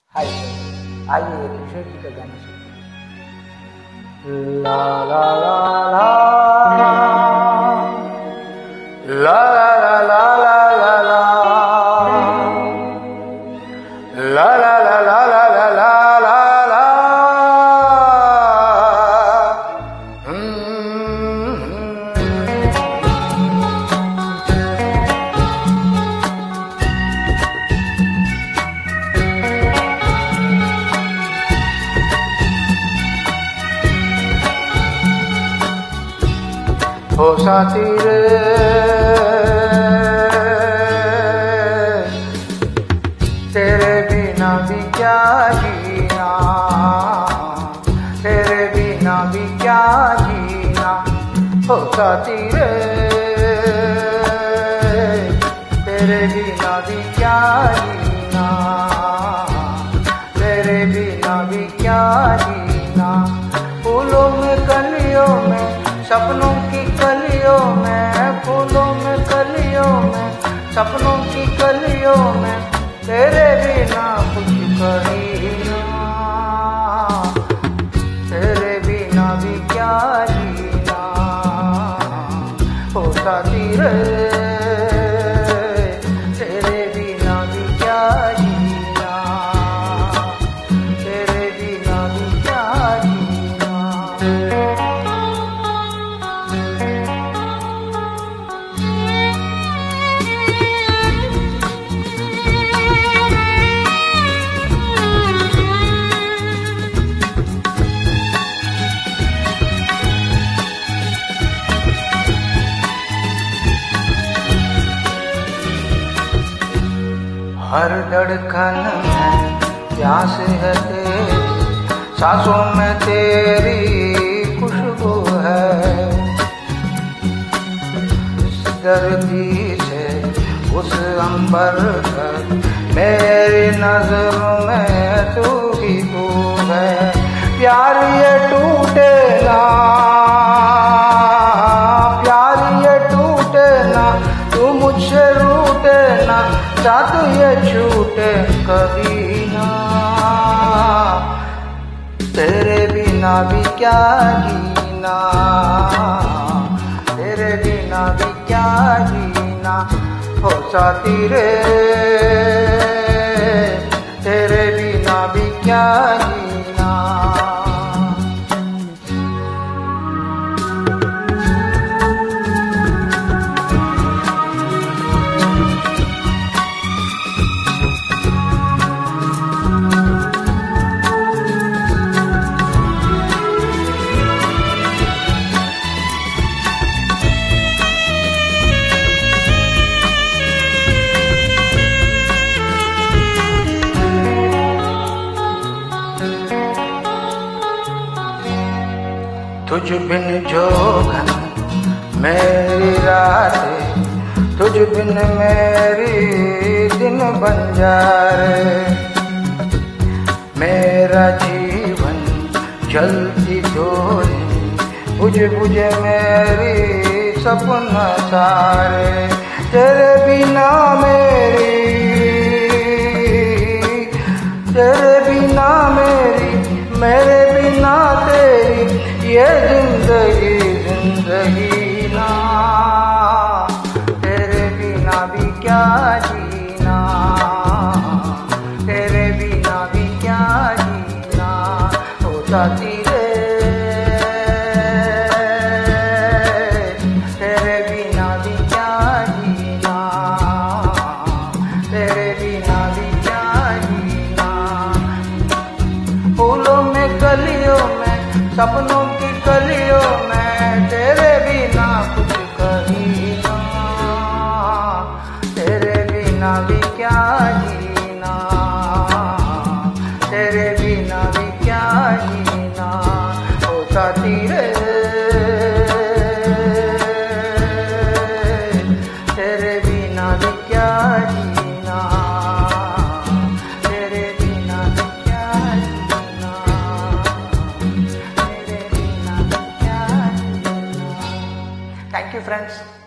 Hi friends, आइए किशोर जी का गाना सुनते हैं। ला ला ला ला ला ला ला ला ला ला ला ला ला ला ला ला ला ला ला। ओ साथी रे तेरे बिना भी क्या जीना, तेरे बिना भी क्या जीना। ओ साथी रे तेरे बिना भी क्या जीना, तेरे बिना भी क्या जीना। फूलों में कलियों में सपनों की कलियों में, फूलों में कलियों में सपनों की कलियों में, तेरे बिना कुछ कहीं ना, तेरे बिना भी क्या जीना। ओ साथी रे तेरे बिना भी क्या जीना, तेरे बिना भी क्या जीना। हर धड़कन में प्यास है तेरी, सांसों में तेरी खुशबू है। इस धरती से उस अंबर तक मेरी नजरों में तू ही तू है। प्यार ये टूटे ना, प्यार ये टूटे ना, तू मुझसे रूठे ना, साथ ये छूटे कभी ना। तेरे बिना भी क्या जीना, तेरे बिना भी क्या जीना। हो साथी रे तेरे बिना भी क्या जीना। तुझ बिन जोगन मेरी रातें, तुझ बिन मेरी दिन बंजारे। मेरा जीवन जलती डोली, बुझ बुझ मेरी सपना सारे। तेरे बिना मेरी, तेरे बिना मेरी, मेरे बिना तेरी ये जिंदगी जिंदगी ना। तेरे बिना भी क्या जीना, तेरे बिना भी क्या जीना। ओ साथी रे तेरे बिना भी क्या जीना, तेरे बिना भी क्या जीना। फूलों में कलियों में सपनों की कलियों में, तेरे बिना कुछ कहीं ना, तेरे बिना भी क्या जीना, तेरे बिना भी क्या जीना। ओ साथी रे तेरे बिना भी क्या जीना, तेरे बिना भी क्या जीना। Thank you friends.